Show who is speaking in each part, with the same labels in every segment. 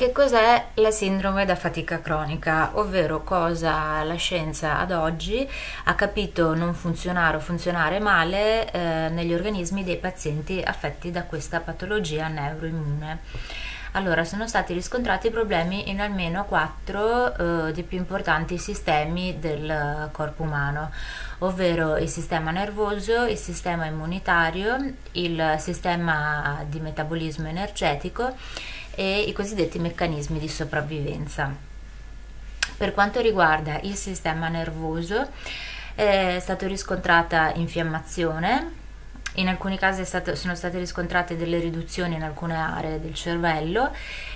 Speaker 1: Che cos'è la sindrome da fatica cronica, ovvero cosa la scienza ad oggi ha capito non funzionare o funzionare male negli organismi dei pazienti affetti da questa patologia neuroimmune. Allora, sono stati riscontrati problemi in almeno 4 dei più importanti sistemi del corpo umano, ovvero il sistema nervoso, il sistema immunitario, il sistema di metabolismo energetico e i cosiddetti meccanismi di sopravvivenza. Per quanto riguarda il sistema nervoso, è stata riscontrata infiammazione, in alcuni casi sono state riscontrate delle riduzioni in alcune aree del cervello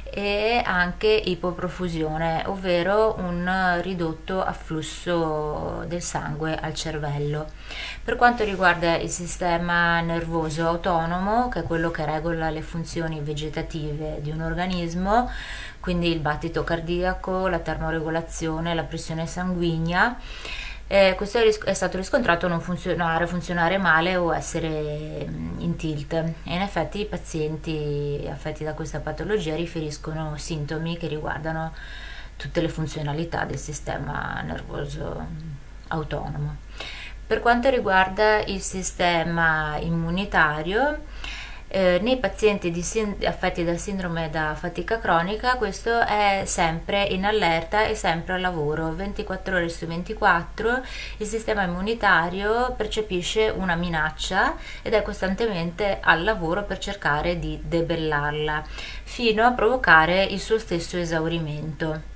Speaker 1: e anche ipoprofusione, ovvero un ridotto afflusso del sangue al cervello. Per quanto riguarda il sistema nervoso autonomo, che è quello che regola le funzioni vegetative di un organismo, quindi il battito cardiaco, la termoregolazione, la pressione sanguigna, questo è stato riscontrato non funzionare male o essere in tilt, e in effetti i pazienti affetti da questa patologia riferiscono sintomi che riguardano tutte le funzionalità del sistema nervoso autonomo. Per quanto riguarda il sistema immunitario, nei pazienti affetti da sindrome da fatica cronica questo è sempre in allerta e sempre al lavoro, 24 ore su 24 il sistema immunitario percepisce una minaccia ed è costantemente al lavoro per cercare di debellarla fino a provocare il suo stesso esaurimento.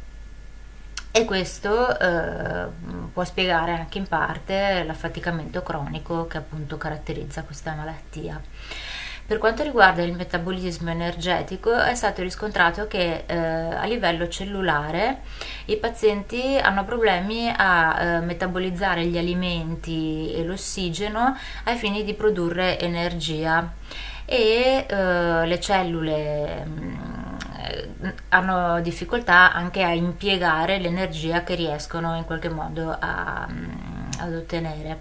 Speaker 1: E questo può spiegare anche in parte l'affaticamento cronico che appunto caratterizza questa malattia. Per quanto riguarda il metabolismo energetico, è stato riscontrato che a livello cellulare i pazienti hanno problemi a metabolizzare gli alimenti e l'ossigeno ai fini di produrre energia e le cellule hanno difficoltà anche a impiegare l'energia che riescono in qualche modo ad ottenere.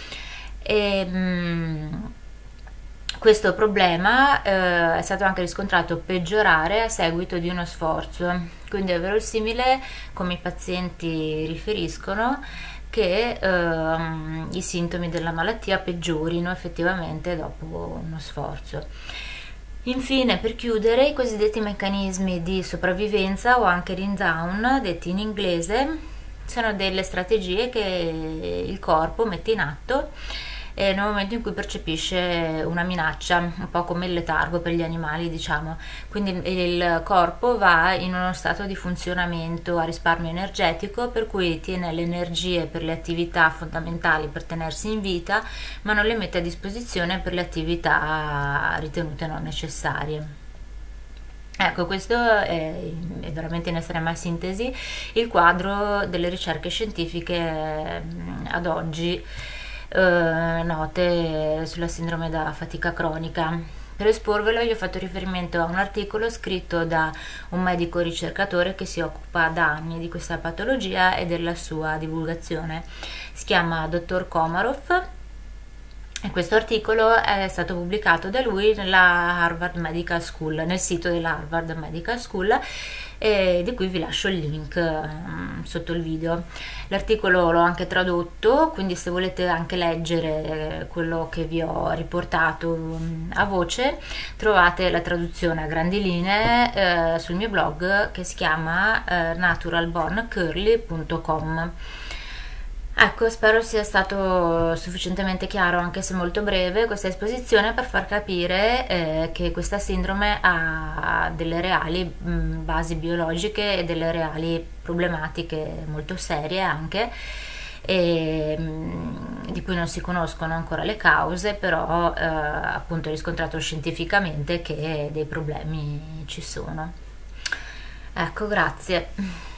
Speaker 1: Questo problema è stato anche riscontrato peggiorare a seguito di uno sforzo, quindi è verosimile, come i pazienti riferiscono, che i sintomi della malattia peggiorino effettivamente dopo uno sforzo. Infine, per chiudere, i cosiddetti meccanismi di sopravvivenza o anche rindown, detti in inglese, sono delle strategie che il corpo mette in atto nel momento in cui percepisce una minaccia, un po' come il letargo per gli animali, diciamo. Quindi il corpo va in uno stato di funzionamento a risparmio energetico, per cui tiene le energie per le attività fondamentali per tenersi in vita, ma non le mette a disposizione per le attività ritenute non necessarie. Ecco, questo è veramente in estrema sintesi il quadro delle ricerche scientifiche ad oggi note sulla sindrome da fatica cronica. Per esporvelo io ho fatto riferimento a un articolo scritto da un medico ricercatore che si occupa da anni di questa patologia e della sua divulgazione. Si chiama Dr. Komarov e questo articolo è stato pubblicato da lui nella Harvard Medical School, nel sito della Harvard Medical School, di cui vi lascio il link sotto il video. L'articolo l'ho anche tradotto, quindi se volete anche leggere quello che vi ho riportato a voce, trovate la traduzione a grandi linee sul mio blog che si chiama naturalborncurly.com. Ecco, spero sia stato sufficientemente chiaro, anche se molto breve, questa esposizione per far capire che questa sindrome ha delle reali basi biologiche e delle reali problematiche molto serie anche, di cui non si conoscono ancora le cause, però appunto è riscontrato scientificamente che dei problemi ci sono. Ecco, grazie.